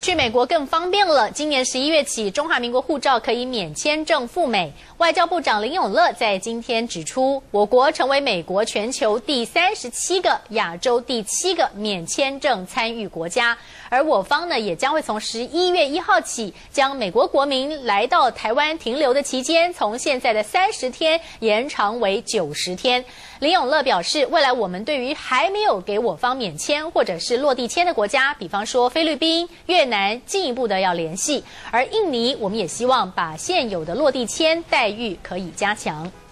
去美国更方便了。今年11月起，中华民国护照可以免签证赴美。外交部长林永乐在今天指出，我国成为美国全球第37个、亚洲第7个免签证参与国家。而我方呢，也将会从11月1号起，将美国国民来到台湾停留的期间，从现在的30天延长为90天。林永乐表示，未来我们对于还没有给我方免签或者是落地签的国家，比方说菲律宾、越南，进一步的要联系。而印尼，我们也希望把现有的落地签待遇可以加强。